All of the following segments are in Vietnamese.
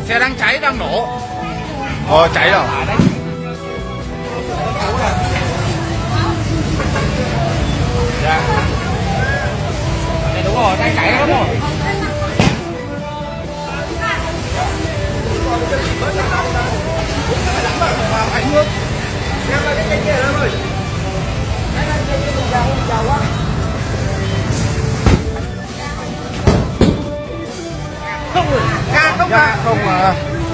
Xe đang cháy, đang nổ. Cháy rồi. Dạ. Đúng rồi, đang cháy lắm rồi. Ảnh hưởng. Em là cái kênh kia em ơi. Không mà.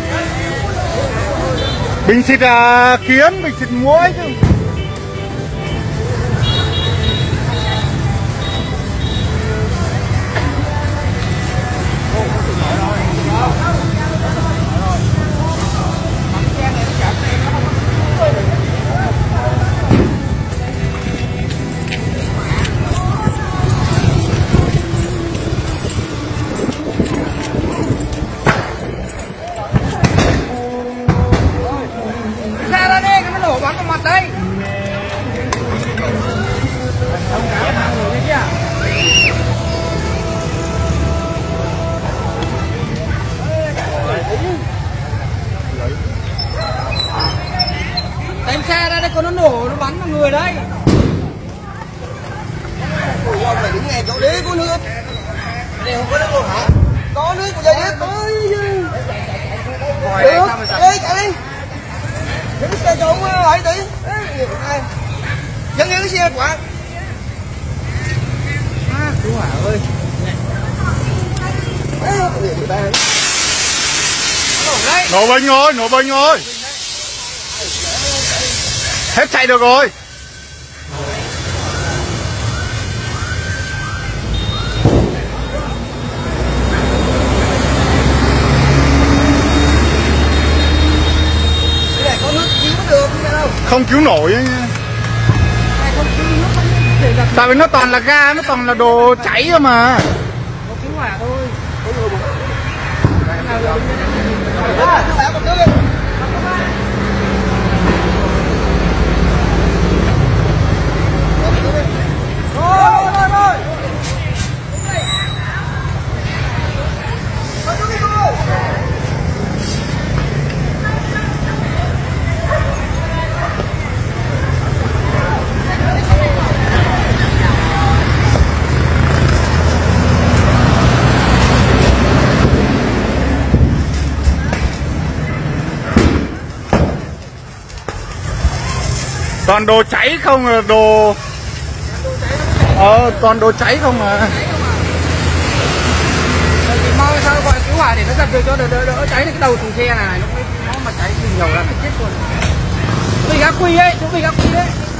Bình xịt kiến, bình xịt muỗi chứ. Bắn vào mặt đây. Tem xe ra đây có nó nổ, nó bắn vào người đấy. Ông phải đứng nghe chỗ đấy có nước. Đây không có nước luôn hả? Có nước của đây có chứ. Được, ê chạy đi. Dẫn xe cho ông ấy tí. Dẫn cái xe quả. Cứu hỏa ơi. Nổ bình rồi. Hết chạy được rồi. Không cứu nổi ấy. Tại vì nó toàn là ga, nó toàn là đồ cháy thôi mà. Có cứu hỏa thôi. Toàn đồ cháy không là đồ. Toàn đồ cháy không à. Mong sao gọi cứu hỏa để nó dập được cho đỡ cháy được cái đầu thùng xe này nó mà cháy thì nhiều là chết rồi. Chúng mình gác quy ấy, chúng mình gác quy đấy.